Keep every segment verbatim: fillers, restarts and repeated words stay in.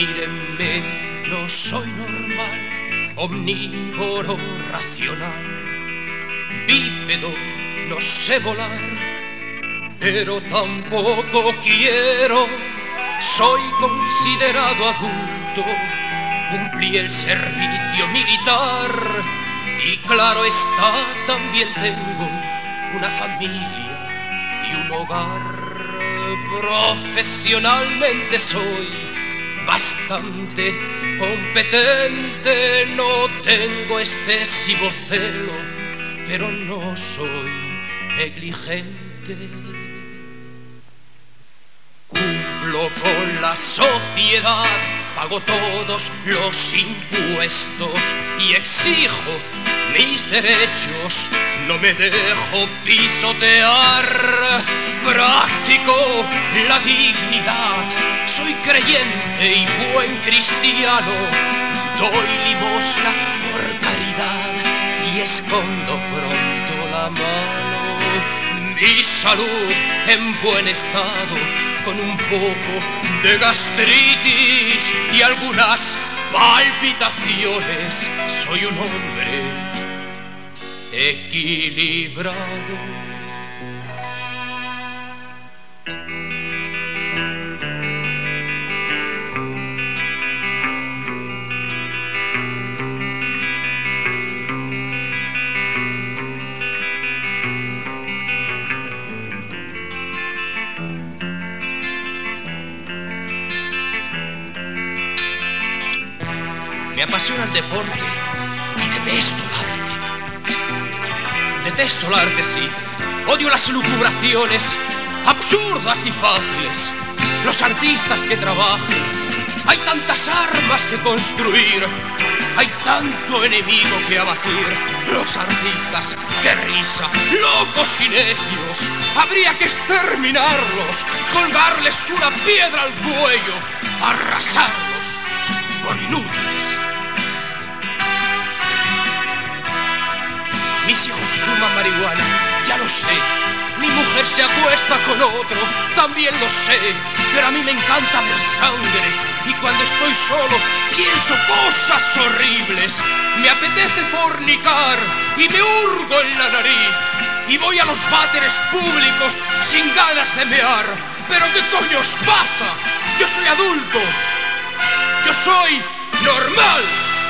mírenme, yo soy normal, omnívoro racional, bípedo, no sé volar, pero tampoco quiero. Soy considerado adulto, cumplí el servicio militar y claro está, también tengo una familia y un hogar. Profesionalmente soy bastante competente, no tengo excesivo celo, pero no soy negligente. Cumplo con la sociedad, pago todos los impuestos y exijo mis derechos, no me dejo pisotear. Practico la dignidad, soy creyente y buen cristiano, doy limosna por caridad y escondo pronto la mano. Mi salud en buen estado, con un poco de gastritis y algunas palpitaciones, soy un hombre equilibrado. Me apasiona el deporte y detesto el arte. Detesto el arte, sí. Odio las lucubraciones absurdas y fáciles. Los artistas que trabajan. Hay tantas armas que construir. Hay tanto enemigo que abatir. Los artistas, qué risa. Locos y necios. Habría que exterminarlos. Colgarles una piedra al cuello. Arrasarlos por inútiles. Mis hijos fuman marihuana, ya lo sé. Mi mujer se acuesta con otro, también lo sé. Pero a mí me encanta ver sangre. Y cuando estoy solo, pienso cosas horribles. Me apetece fornicar y me hurgo en la nariz. Y voy a los váteres públicos sin ganas de mear. ¿Pero qué coño os pasa? Yo soy adulto. Yo soy normal.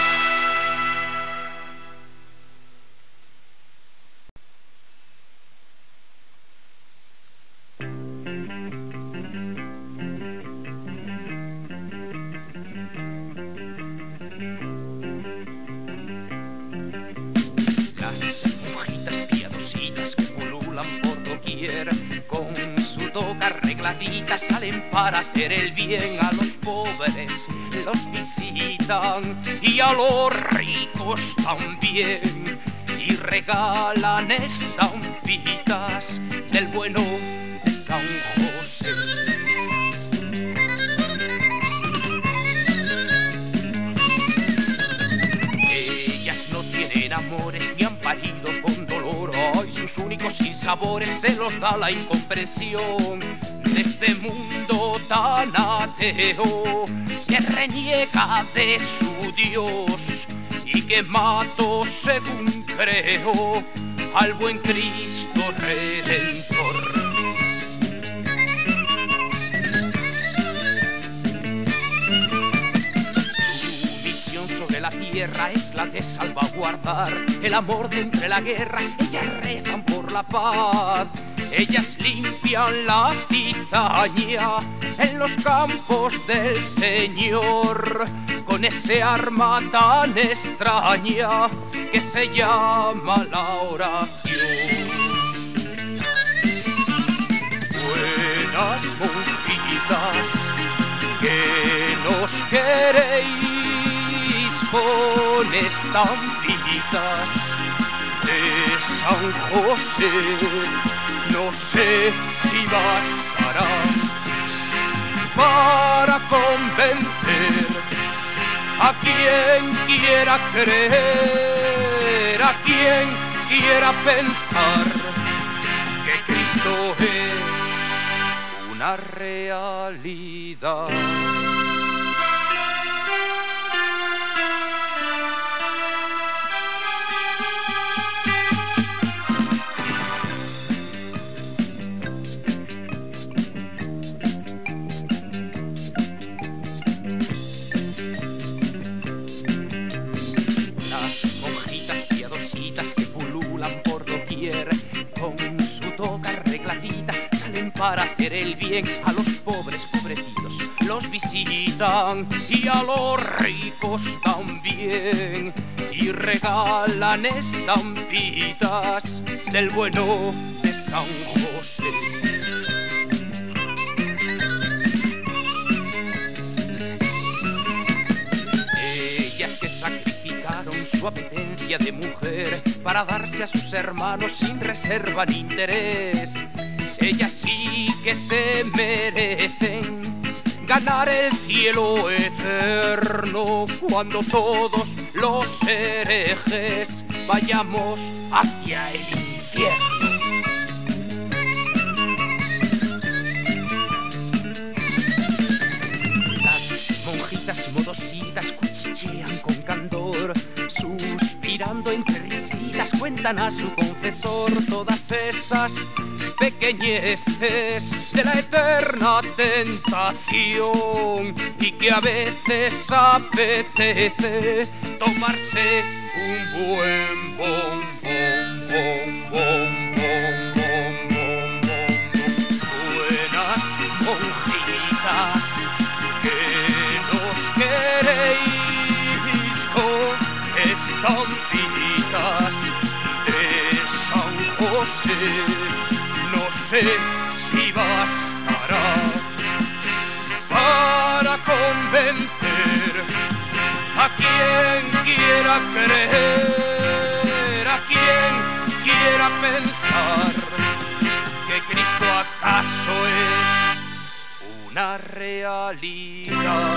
Con su toga arregladita salen para hacer el bien a los pobres, los visitan y a los ricos también, y regalan estampitas del bueno de San José. Ellas no tienen amores ni han parido con dolor, ay, sus únicos sinsabores se los da la incomprensión de este mundo tan ateo que reniega de su Dios y que mató, según creo, al buen Cristo Redentor. Sobre la tierra es la de salvaguardar el amor de entre la guerra. Ellas rezan por la paz, ellas limpian la cizaña en los campos del Señor con ese arma tan extraña que se llama la oración. Buenas monjitas que nos queréis con estampitas de San José, no sé si bastará para convencer a quien quiera creer, a quien quiera pensar que Cristo es una realidad. para hacer el bien. A los pobres pobrecitos los visitan y a los ricos también, y regalan estampitas del bueno de San José. Ellas que sacrificaron su apetencia de mujer para darse a sus hermanos sin reserva ni interés, ellas sí que se merecen ganar el cielo eterno cuando todos los herejes vayamos hacia el infierno. Las monjitas modositas cuchichean con candor, suspirando entre risitas cuentan a su confesor todas esas pequeñeces de la eterna tentación, y que a veces apetece tomarse un buen bom, bom, bom, bom, bom, bom, bom, bom. Buenas monjitas que nos queréis con estampitas de San José, no sé si bastará para convencer a quien quiera creer, a quien quiera pensar que Cristo acaso es una realidad.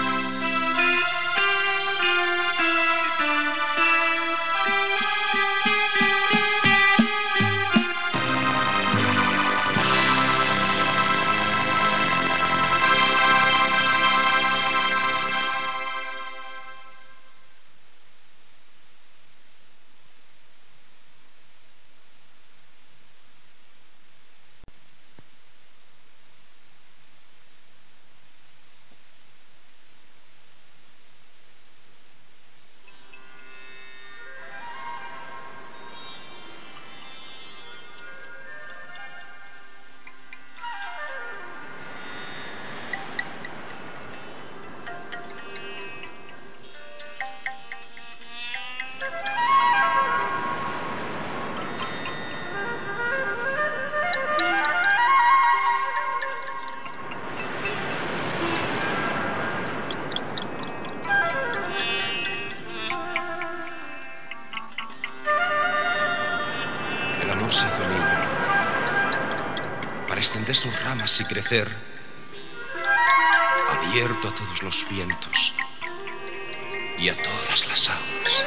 Se hizo niño para extender sus ramas y crecer, abierto a todos los vientos y a todas las aguas.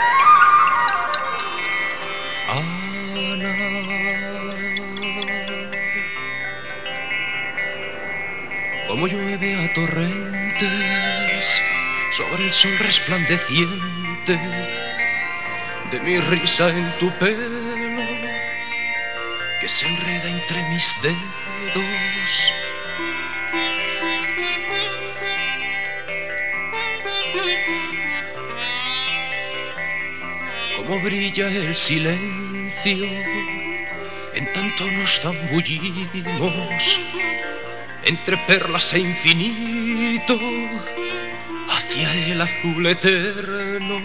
Ana, como llueve a torrentes sobre el sol resplandeciente de mi risa en tu pelo, que se enreda entre mis dedos. Como brilla el silencio en tanto nos zambullimos entre perlas e infinito hacia el azul eterno.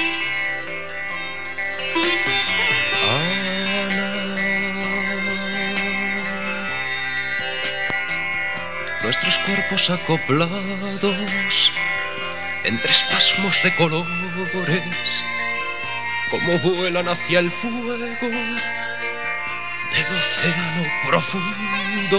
Nuestros cuerpos acoplados entre espasmos de colores, como vuelan hacia el fuego del océano profundo.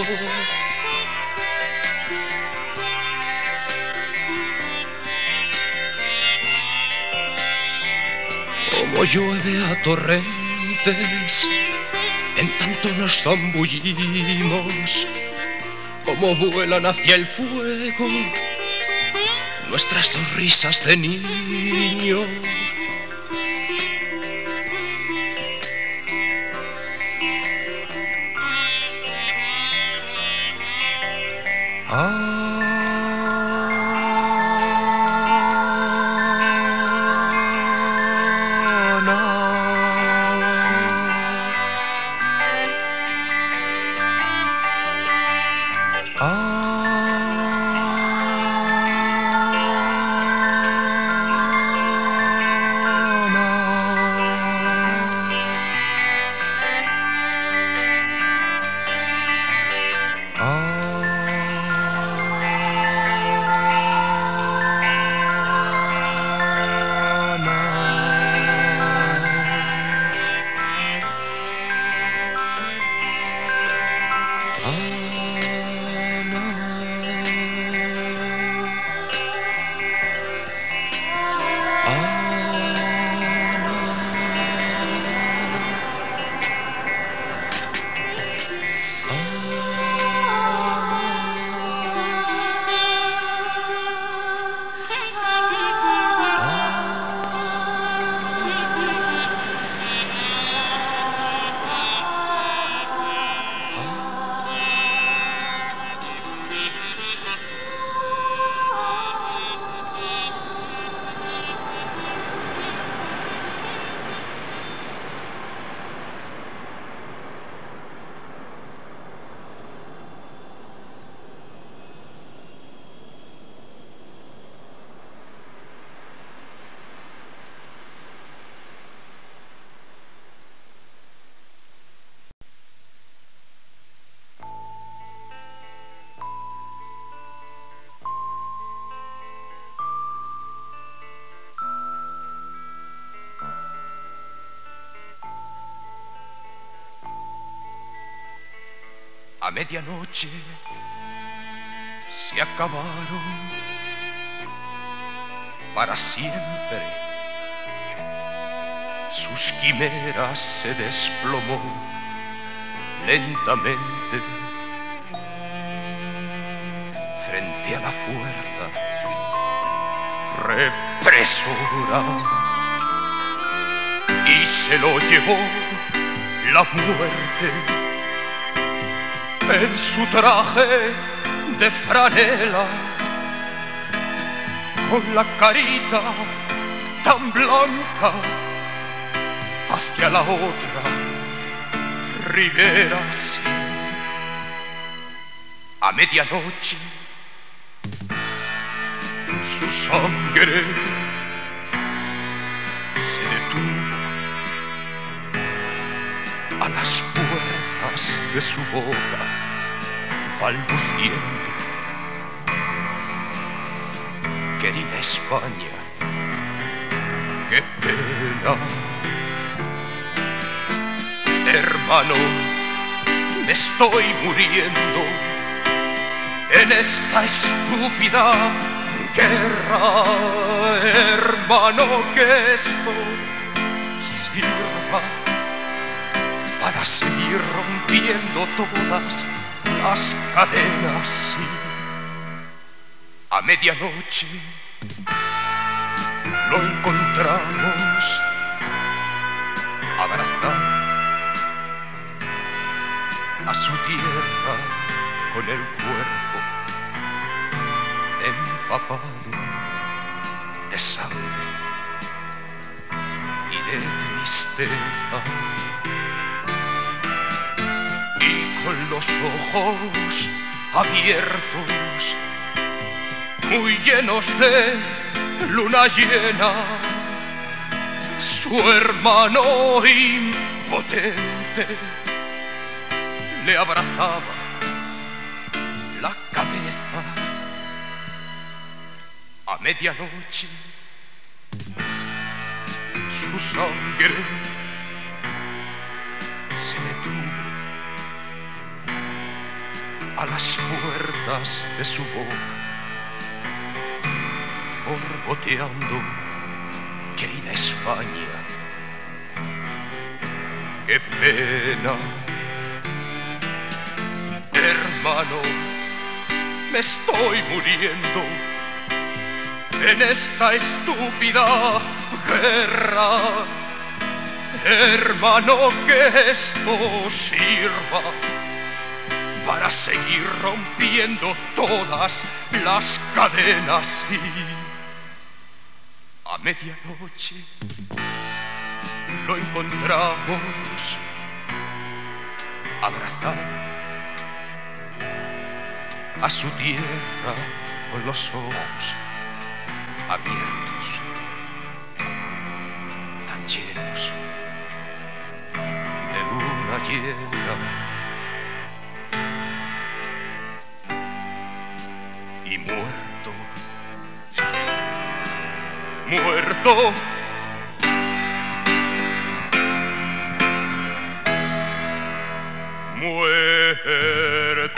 Como llueve a torrentes, en tanto nos zambullimos. Como vuelan hacia el fuego nuestras dos risas de niño. Ah. A medianoche se acabaron para siempre. Sus quimeras se desplomó lentamente frente a la fuerza represora y se lo llevó la muerte. En su traje de franela, con la carita tan blanca, hacia la otra ribera, sí. A medianoche, su sangre se detuvo a las puertas de su boca, balbuciendo: querida España, qué pena. Hermano, me estoy muriendo en esta estúpida guerra. Hermano, que esto sirva para seguir rompiendo todas las cadenas, sí. A medianoche lo encontramos abrazado a su tierra con el cuerpo empapado de sangre y de tristeza, y con los ojos abiertos, muy llenos de luna llena, su hermano impotente le abrazaba la cabeza. A medianoche su sangre se detuvo a las puertas de su boca, borboteando: querida España, qué pena, hermano, me estoy muriendo en esta estúpida guerra. Hermano, que esto sirva para seguir rompiendo todas las cadenas. Y a medianoche lo encontramos abrazado a su tierra con los ojos abiertos, tan llenos de luna llena, y muerto, muerto, muerto.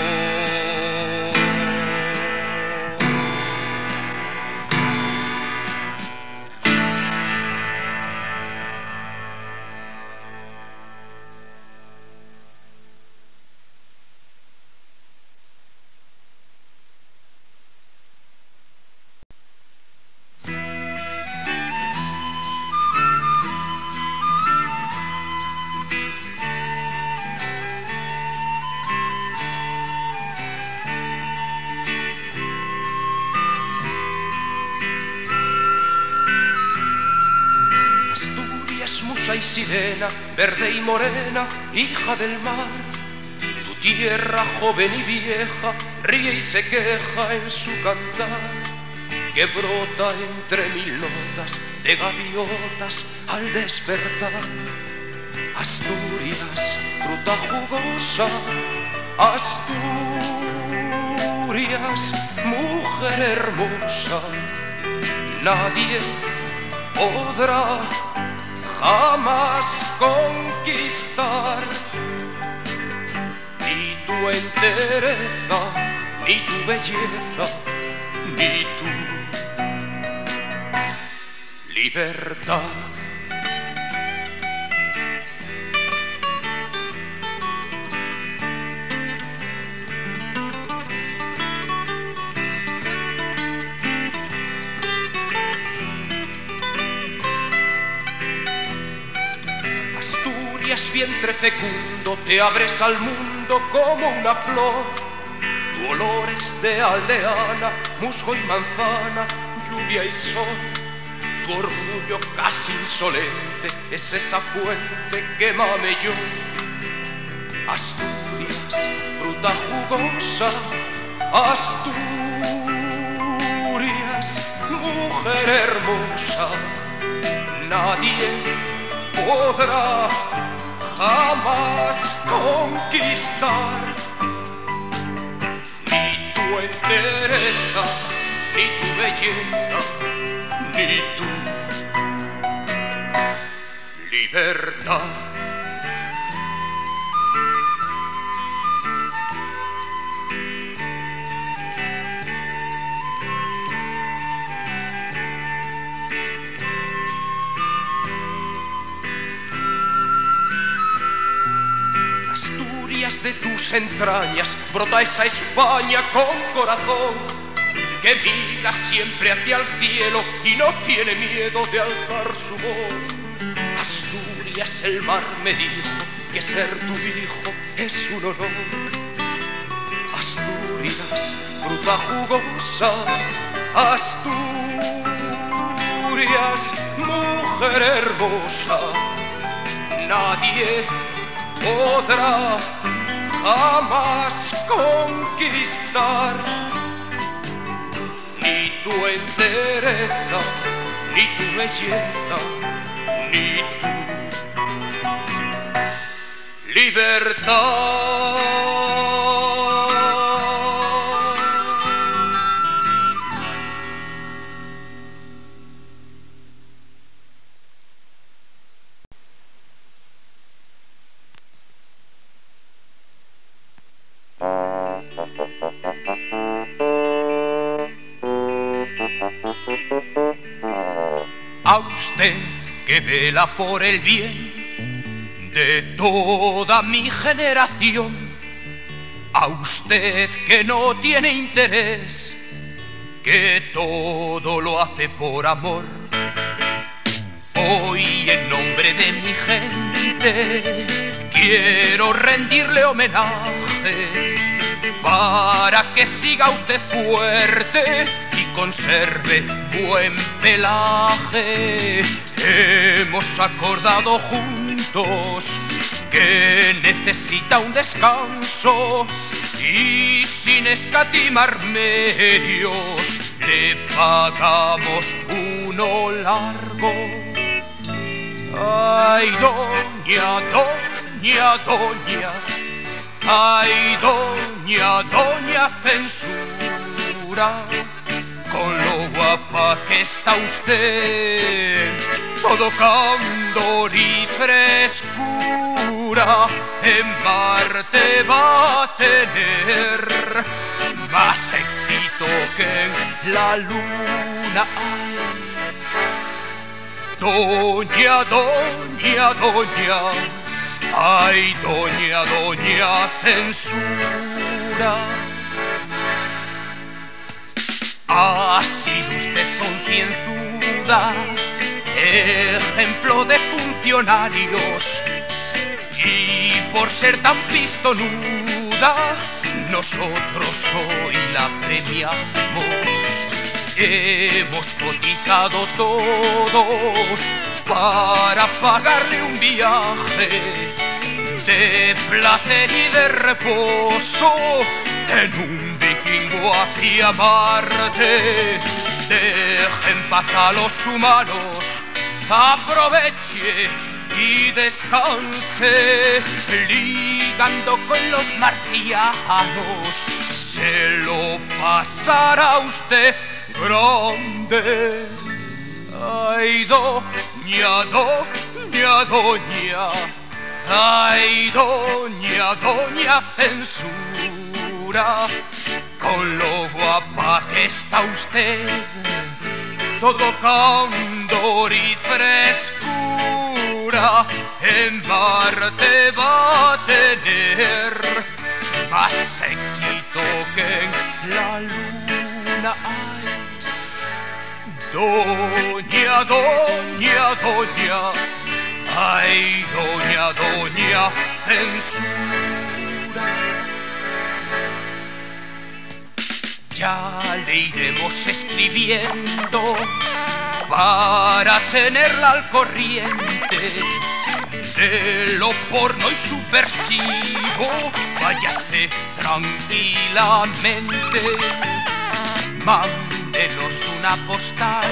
Musa y sirena, verde y morena, hija del mar. Tu tierra, joven y vieja, ríe y se queja en su cantar, que brota entre mil notas de gaviotas al despertar. Asturias, fruta jugosa, Asturias, mujer hermosa, nadie podrá jamás conquistar ni tu entereza, ni tu belleza, ni tu libertad. Vientre fecundo, te abres al mundo como una flor. Tu olor es de aldeana, musgo y manzana, lluvia y sol. Tu orgullo casi insolente es esa fuente que mame yo. Asturias, fruta jugosa, Asturias, mujer hermosa, nadie podrá jamás conquistar ni tu entereza, ni tu belleza, ni tu libertad. De tus entrañas brota esa España con corazón que mira siempre hacia el cielo y no tiene miedo de alzar su voz. Asturias, el mar me dijo que ser tu hijo es un honor. Asturias, fruta jugosa, Asturias, mujer hermosa, nadie podrá jamás conquistar ni tu entereza, ni tu belleza, libertad. A usted que vela por el bien de toda mi generación, a usted que no tiene interés, que todo lo hace por amor, hoy en nombre de mi gente quiero rendirle homenaje para que siga usted fuerte y conserve buen pelaje. Hemos acordado juntos que necesita un descanso y sin escatimar medios le pagamos uno largo. Ay, doña, doña, doña, ay, doña, doña censura, con lo guapa que está usted, todo candor y frescura, en Marte va a tener más éxito que en la luna. Doña, doña, doña, ay, doña, doña censura, ha sido usted concienzuda, ejemplo de funcionarios, y por ser tan pistonuda, nosotros hoy la premiamos. Hemos cotizado todos para pagarle un viaje de placer y de reposo en un vikingo hacia Marte. Deje en paz a los humanos, aproveche y descanse, ligando con los marcianos, se lo pasará usted grande. Ay, doña, doña, doña, ay, doña, doña censura, con lo guapa que está usted, todo candor y frescura, en Marte va a tener más éxito que en la luna. Doña, doña, doña, ay, doña, doña censura. Ya le iremos escribiendo para tenerla al corriente de lo porno y subversivo. Váyase tranquilamente, mándenos una postal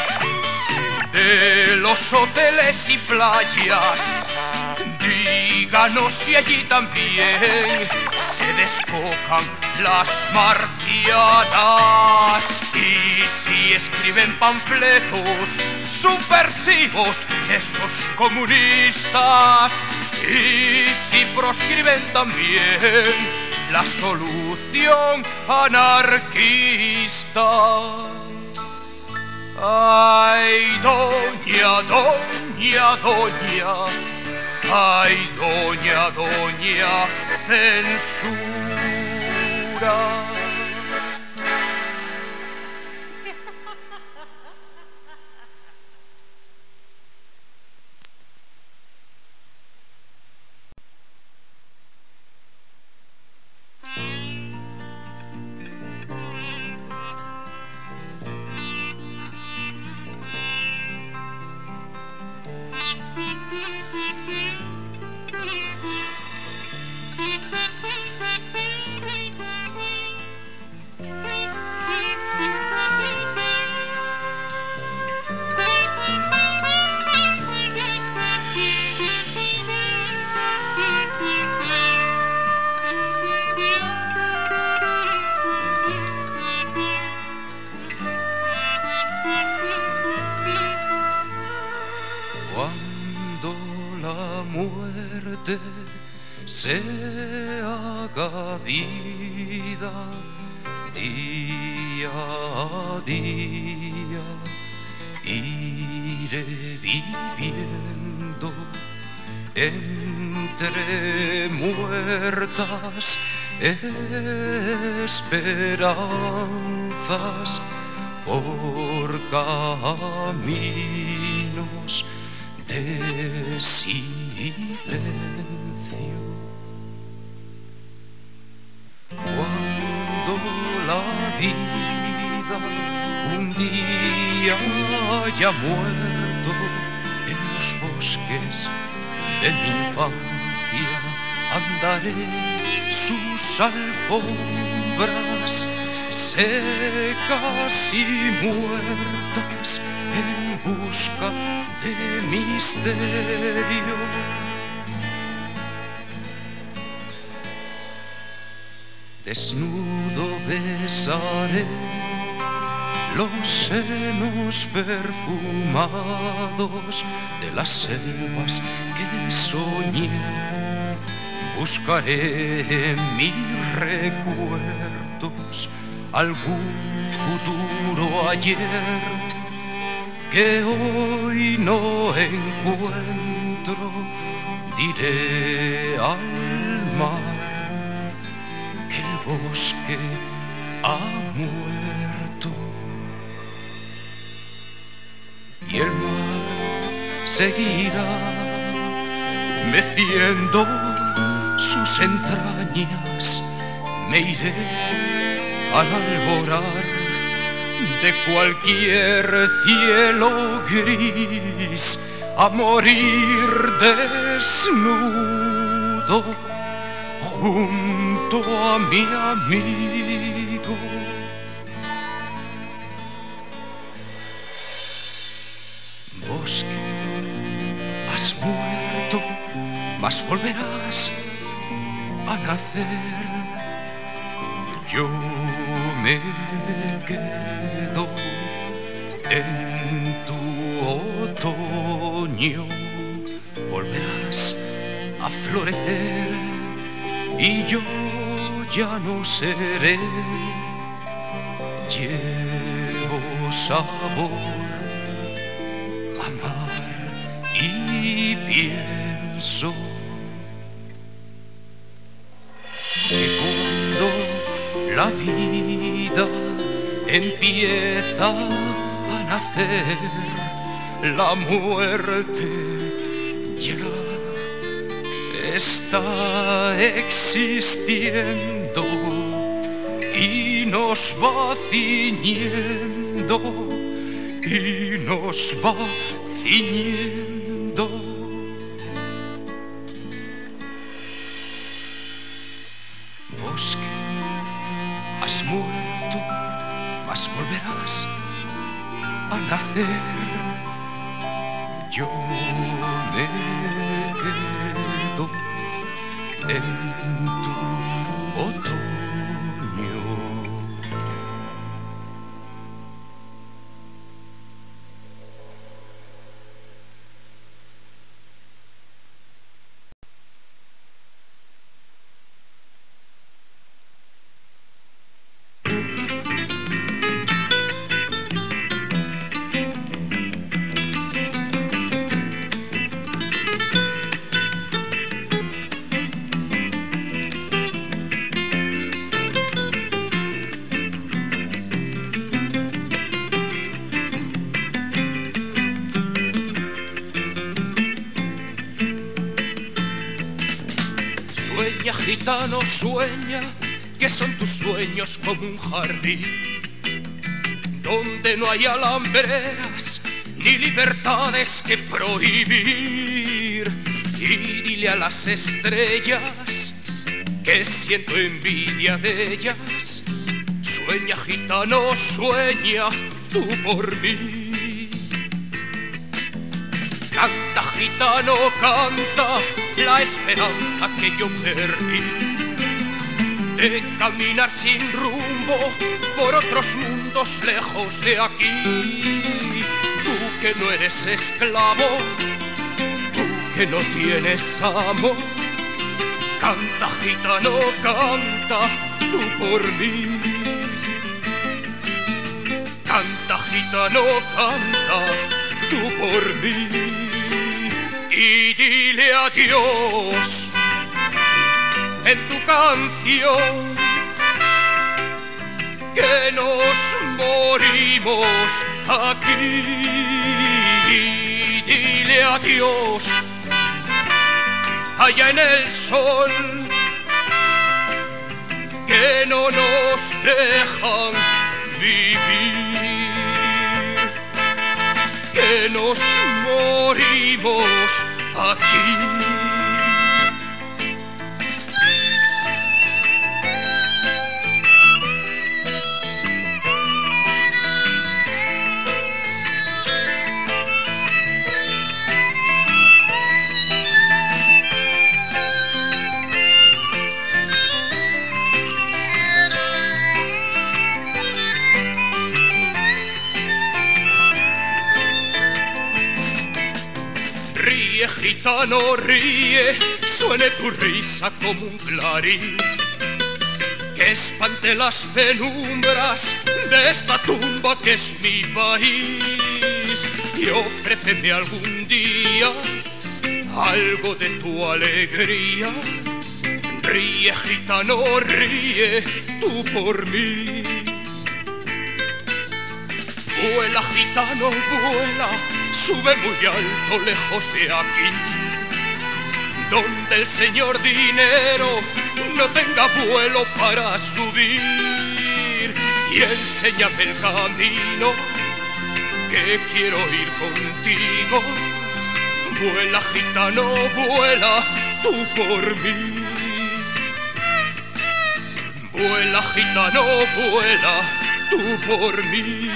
de los hoteles y playas, díganos si allí también se descocan las marcianas, y si escriben panfletos subversivos esos comunistas, y si proscriben también la solución anarquista. Ay, doña, doña, doña, ay, doña, doña censura. Cuando la muerte se haga vida, día a día iré viviendo entre muertas esperanzas por caminos de silencio. Cuando la vida un día haya muerto en los bosques de mi infancia, andaré sus alfombras secas y muertas en busca de misterio. Desnudo besaré los senos perfumados de las selvas que soñé. Buscaré en mis recuerdos algún futuro ayer que hoy no encuentro. Diré al mar que el bosque ha muerto, y el mar seguirá meciendo sus entrañas. Me iré al alborar de cualquier cielo gris a morir desnudo junto a mi amigo. Bosque, has muerto, mas volverás a nacer. Yo me quedo en tu otoño, volverás a florecer y yo ya no seré. Llevo sabor, amar y pienso que cuando la vida empieza a nacer, la muerte ya está existiendo y nos va ciñendo, y nos va ciñendo. Bosque, has muerto, mas volverás a nacer. Yo me quedo en tu otoño. Sueña, gitano, sueña, que son tus sueños como un jardín donde no hay alambreras ni libertades que prohibir. Y dile a las estrellas que siento envidia de ellas. Sueña, gitano, sueña tú por mí. Canta, gitano, canta la esperanza que yo perdí de caminar sin rumbo por otros mundos lejos de aquí. Tú que no eres esclavo que no tienes amor. Canta, gitano, canta, tú por mí. Canta, gitano, canta, tú por mí. Y dile adiós en tu canción que nos morimos aquí. Y dile adiós allá en el sol que no nos dejan vivir, que nos morimos aquí. Ríe, gitano, ríe, suene tu risa como un clarín, que espante las penumbras de esta tumba que es mi país. Y ofréceme algún día algo de tu alegría. Ríe, gitano, ríe, tú por mí. Vuela, gitano, vuela, sube muy alto, lejos de aquí, donde el señor dinero no tenga vuelo para subir. Y enséñame el camino, que quiero ir contigo. Vuela, gitano, vuela, tú por mí. Vuela, gitano, vuela, tú por mí.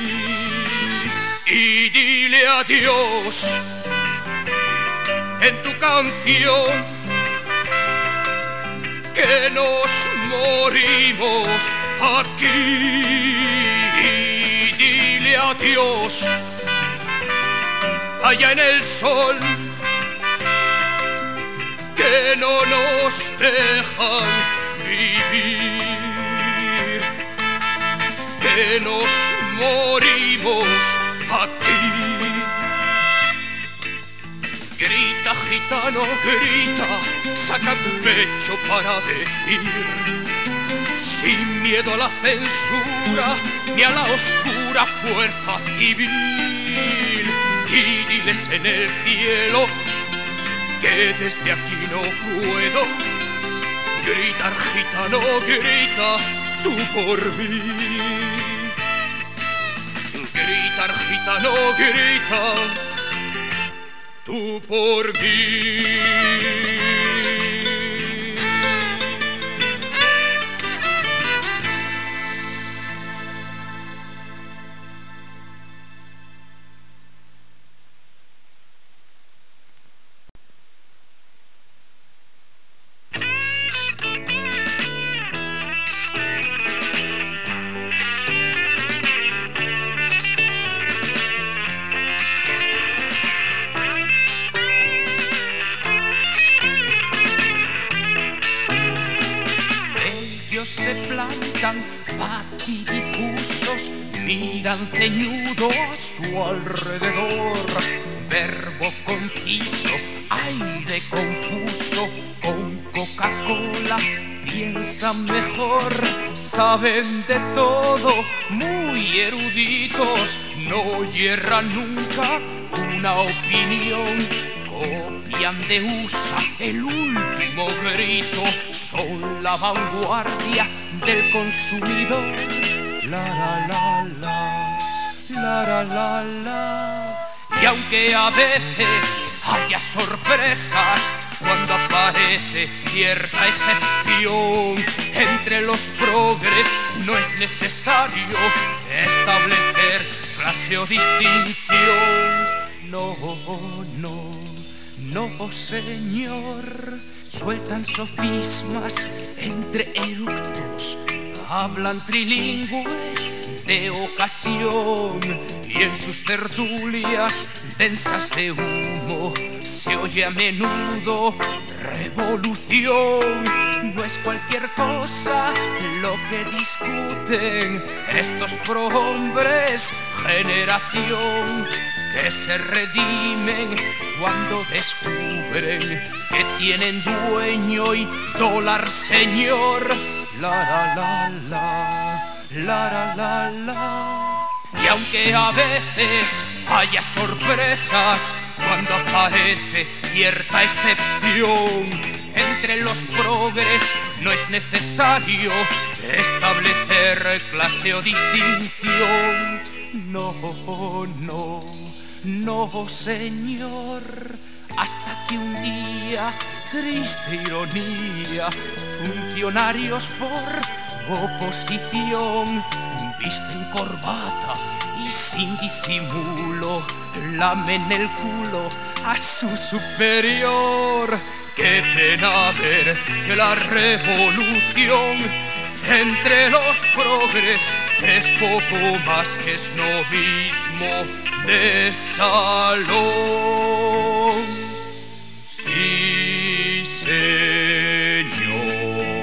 Y dile adiós en tu canción que nos morimos aquí. Y dile adiós allá en el sol que no nos dejan vivir, que nos morimos aquí. Grita, gitano, grita, saca tu pecho para decir, sin miedo a la censura ni a la oscura fuerza civil. Y diles en el cielo que desde aquí no puedo gritar, gitano, grita, tú por mí. Gritar, gitano, grita, tú por mí. Se plantan patidifusos, miran ceñudo a su alrededor. Verbo conciso, aire confuso, con Coca-Cola piensan mejor. Saben de todo, muy eruditos, no hierran nunca una opinión. Copian de U S A el último grito, son la vanguardia del consumidor. La la la la, la la la la. Y aunque a veces haya sorpresas cuando aparece cierta excepción, entre los progres no es necesario establecer clase o distinción. No, no, no, señor, sueltan sofismas entre eructos, hablan trilingüe de ocasión y en sus tertulias densas de humo, se oye a menudo revolución. No es cualquier cosa lo que discuten estos prohombres, generación que se redimen cuando descubren que tienen dueño y dólar señor. La la la la, la la la la. Y aunque a veces haya sorpresas cuando aparece cierta excepción, entre los progres no es necesario establecer clase o distinción. No, no, no, señor, hasta que un día, triste ironía, funcionarios por oposición, visten corbata y sin disimulo lamen el culo a su superior. Qué pena ver que la revolución entre los progres es poco más que snobismo de salón. Sí, señor.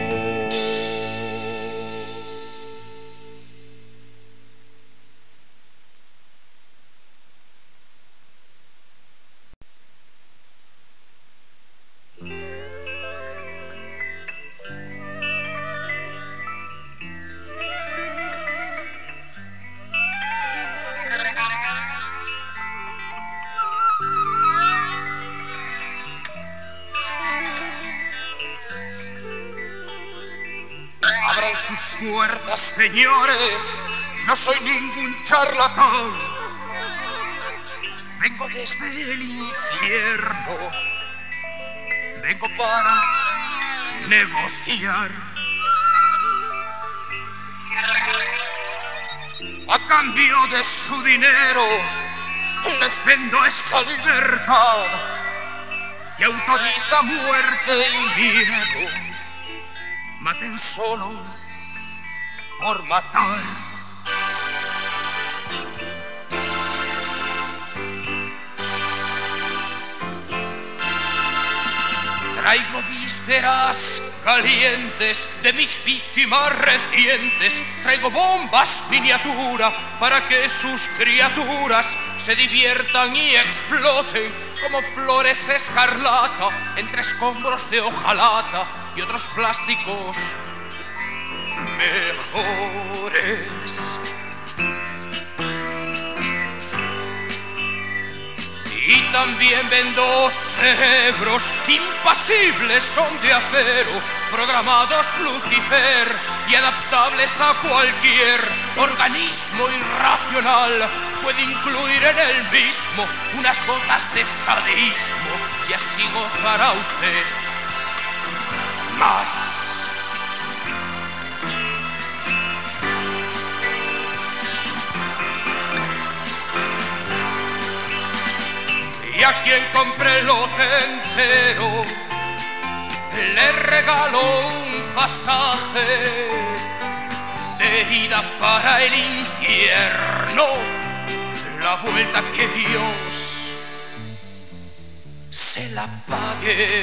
Abran sus puertas, señores, no soy ningún charlatán. Vengo desde el infierno, vengo para negociar. A cambio de su dinero, les vendo esa libertad que autoriza muerte y miedo. Maten solo por matar. Traigo vísceras calientes de mis víctimas recientes. Traigo bombas miniatura para que sus criaturas se diviertan y exploten como flores escarlata entre escombros de hojalata y otros plásticos mejores. Y también vendo cerebros impasibles, son de acero, programados Lucifer y adaptables a cualquier organismo irracional. Puede incluir en el mismo unas gotas de sadismo y así gozará usted más. Y a quien compre el lote entero le regalo un pasaje de ida para el infierno, la vuelta que Dios se la pague.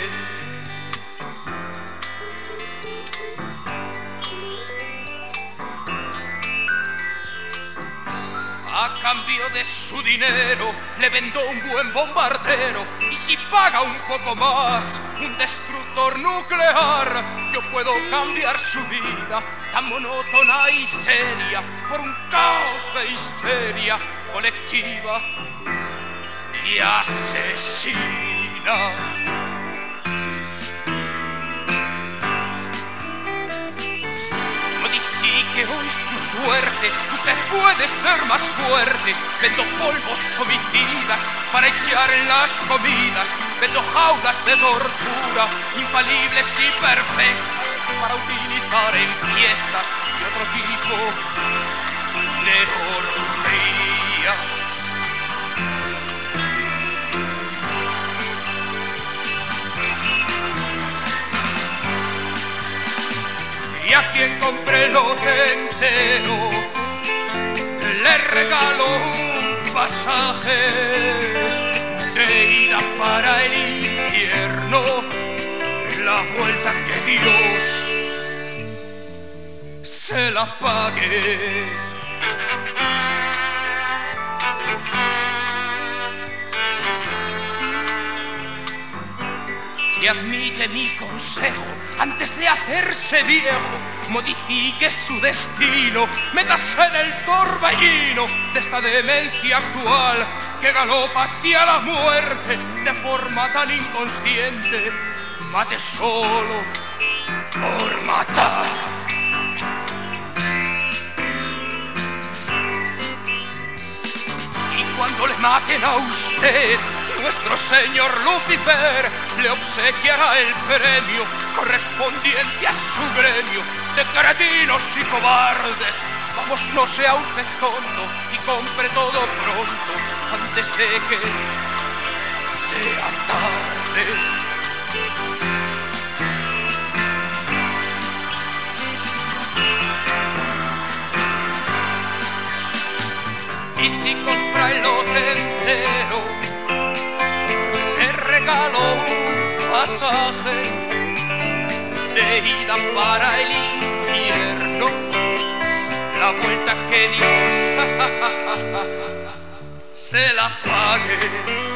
A cambio de su dinero le vendo un buen bombardero, y si paga un poco más, un destructor nuclear. Yo puedo cambiar su vida tan monótona y seria por un caos de histeria colectiva y asesina. Que hoy su suerte, usted puede ser más fuerte. Vendo polvos homicidas para echar en las comidas. Vendo jaulas de tortura, infalibles y perfectas, para utilizar en fiestas y otro tipo de orgías. Y a quien compre el lote entero le regalo un pasaje ida para el infierno, la vuelta que Dios se la pague. Si admite mi consejo, antes de hacerse viejo, modifique su destino, métase en el torbellino de esta demencia actual que galopa hacia la muerte de forma tan inconsciente. Mate solo por matar. Y cuando le maten a usted, nuestro señor Lucifer le obsequiará el premio correspondiente a su gremio de cretinos y cobardes. Vamos, no sea usted tonto y compre todo pronto antes de que sea tarde. Y si compra el lote entero, le regalo un pasaje de ida para el infierno, la vuelta que Dios se la pague.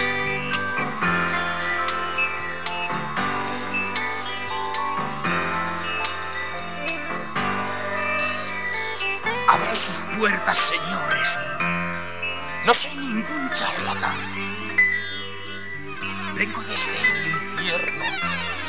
Abran sus puertas, señores. No soy ningún charlatán. Vengo desde el infierno